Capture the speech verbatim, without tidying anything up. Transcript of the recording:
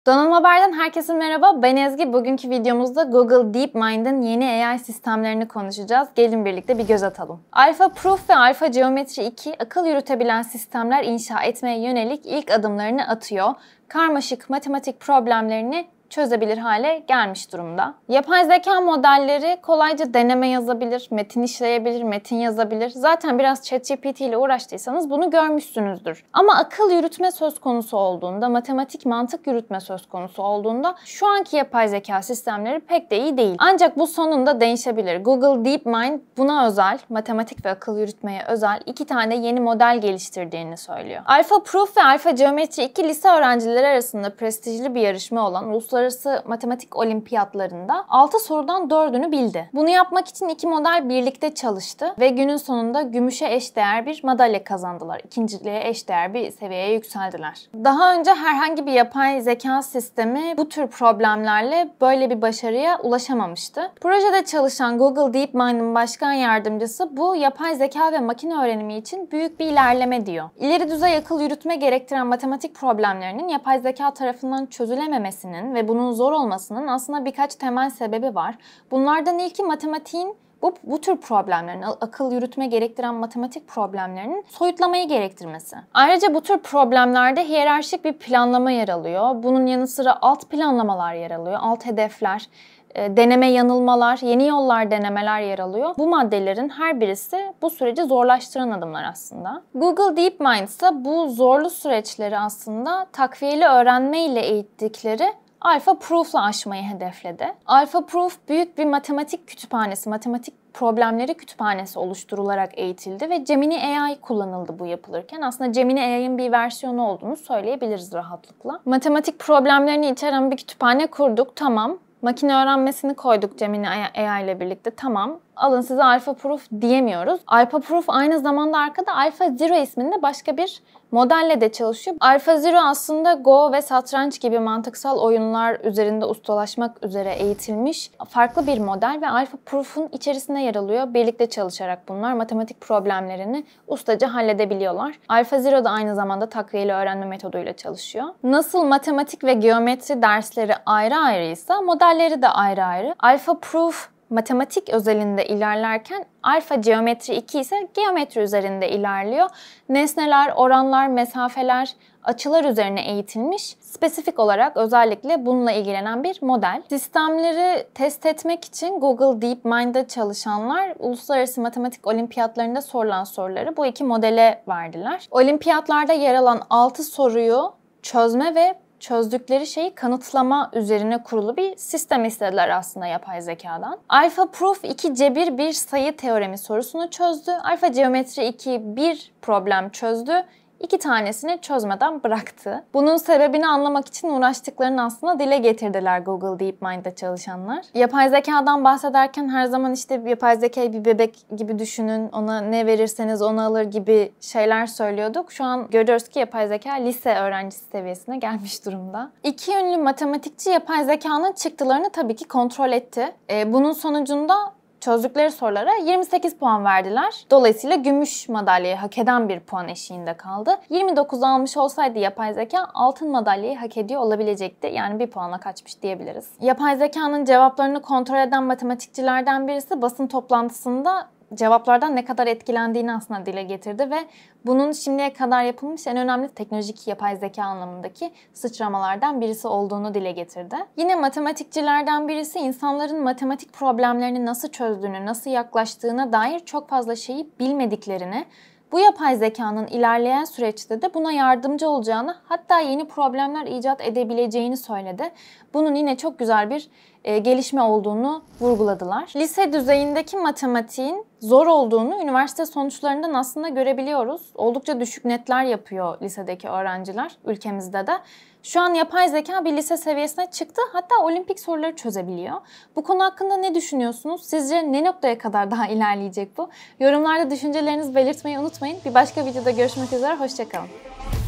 Donanım Haber'den herkese merhaba. Ben Ezgi. Bugünkü videomuzda Google DeepMind'in yeni A I sistemlerini konuşacağız. Gelin birlikte bir göz atalım. AlphaProof ve AlphaGeometry iki akıl yürütebilen sistemler inşa etmeye yönelik ilk adımlarını atıyor. Karmaşık matematik problemlerini çözebilir hale gelmiş durumda. Yapay zeka modelleri kolayca deneme yazabilir, metin işleyebilir, metin yazabilir. Zaten biraz ChatGPT ile uğraştıysanız bunu görmüşsünüzdür. Ama akıl yürütme söz konusu olduğunda, matematik mantık yürütme söz konusu olduğunda şu anki yapay zeka sistemleri pek de iyi değil. Ancak bu sonunda değişebilir. Google DeepMind buna özel, matematik ve akıl yürütmeye özel iki tane yeni model geliştirdiğini söylüyor. AlphaProof ve AlphaGeometry iki lise öğrencileri arasında prestijli bir yarışma olan uluslararası Uluslararası Matematik Olimpiyatlarında altı sorudan dördünü bildi. Bunu yapmak için iki model birlikte çalıştı ve günün sonunda gümüşe eşdeğer bir madalya kazandılar. İkinciliğe eşdeğer bir seviyeye yükseldiler. Daha önce herhangi bir yapay zeka sistemi bu tür problemlerle böyle bir başarıya ulaşamamıştı. Projede çalışan Google DeepMind'in başkan yardımcısı bu yapay zeka ve makine öğrenimi için büyük bir ilerleme diyor. İleri düzey akıl yürütme gerektiren matematik problemlerinin yapay zeka tarafından çözülememesinin ve bunun zor olmasının aslında birkaç temel sebebi var. Bunlardan ilki matematiğin bu, bu tür problemlerin, akıl yürütme gerektiren matematik problemlerinin soyutlamayı gerektirmesi. Ayrıca bu tür problemlerde hiyerarşik bir planlama yer alıyor. Bunun yanı sıra alt planlamalar yer alıyor, alt hedefler, deneme yanılmalar, yeni yollar denemeler yer alıyor. Bu maddelerin her birisi bu süreci zorlaştıran adımlar aslında. Google DeepMind ise bu zorlu süreçleri aslında takviyeli öğrenme ile eğittikleri AlphaProof'la aşmayı hedefledi. AlphaProof büyük bir matematik kütüphanesi, matematik problemleri kütüphanesi oluşturularak eğitildi ve Gemini A I kullanıldı bu yapılırken. Aslında Gemini A I'nin bir versiyonu olduğunu söyleyebiliriz rahatlıkla. Matematik problemlerini içeren bir kütüphane kurduk, tamam. Makine öğrenmesini koyduk Gemini A I ile birlikte, tamam. Alın size AlphaProof diyemiyoruz. AlphaProof aynı zamanda arkada AlphaZero isminde başka bir modelle de çalışıyor. AlphaZero aslında Go ve satranç gibi mantıksal oyunlar üzerinde ustalaşmak üzere eğitilmiş farklı bir model ve AlphaProof'un içerisinde yer alıyor. Birlikte çalışarak bunlar matematik problemlerini ustaca halledebiliyorlar. AlphaZero da aynı zamanda takviyeli öğrenme metoduyla çalışıyor. Nasıl matematik ve geometri dersleri ayrı ayrıysa modelleri de ayrı ayrı. AlphaProof matematik özelinde ilerlerken AlphaGeometry iki ise geometri üzerinde ilerliyor. Nesneler, oranlar, mesafeler, açılar üzerine eğitilmiş, spesifik olarak özellikle bununla ilgilenen bir model. Sistemleri test etmek için Google DeepMind'de çalışanlar Uluslararası Matematik Olimpiyatlarında sorulan soruları bu iki modele verdiler. Olimpiyatlarda yer alan altı soruyu çözme ve çözdükleri şeyi kanıtlama üzerine kurulu bir sistem istediler aslında yapay zekadan. AlphaProof iki cebir bir sayı teoremi sorusunu çözdü. AlphaGeometry iki bir problem çözdü. İki tanesini çözmeden bıraktı. Bunun sebebini anlamak için uğraştıklarını aslında dile getirdiler Google DeepMind'de çalışanlar. Yapay zekadan bahsederken her zaman işte yapay zekayı bir bebek gibi düşünün, ona ne verirseniz onu alır gibi şeyler söylüyorduk. Şu an görüyoruz ki yapay zeka lise öğrencisi seviyesine gelmiş durumda. İki ünlü matematikçi yapay zekanın çıktılarını tabii ki kontrol etti. Ee, bunun sonucunda çözdükleri sorulara yirmi sekiz puan verdiler. Dolayısıyla gümüş madalyayı hak eden bir puan eşiğinde kaldı. yirmi dokuz almış olsaydı yapay zeka altın madalyayı hak ediyor olabilecekti. Yani bir puanla kaçmış diyebiliriz. Yapay zekanın cevaplarını kontrol eden matematikçilerden birisi basın toplantısında cevaplardan ne kadar etkilendiğini aslında dile getirdi ve bunun şimdiye kadar yapılmış en önemli teknolojik yapay zeka anlamındaki sıçramalardan birisi olduğunu dile getirdi. Yine matematikçilerden birisi insanların matematik problemlerini nasıl çözdüğünü, nasıl yaklaştığına dair çok fazla şeyi bilmediklerini, bu yapay zekanın ilerleyen süreçte de buna yardımcı olacağını, hatta yeni problemler icat edebileceğini söyledi. Bunun yine çok güzel bir e, gelişme olduğunu vurguladılar. Lise düzeyindeki matematiğin zor olduğunu üniversite sonuçlarından aslında görebiliyoruz. Oldukça düşük netler yapıyor lisedeki öğrenciler ülkemizde de. Şu an yapay zeka bir lise seviyesine çıktı. Hatta olimpik soruları çözebiliyor. Bu konu hakkında ne düşünüyorsunuz? Sizce ne noktaya kadar daha ilerleyecek bu? Yorumlarda düşüncelerinizi belirtmeyi unutmayın. Bir başka videoda görüşmek üzere. Hoşça kalın.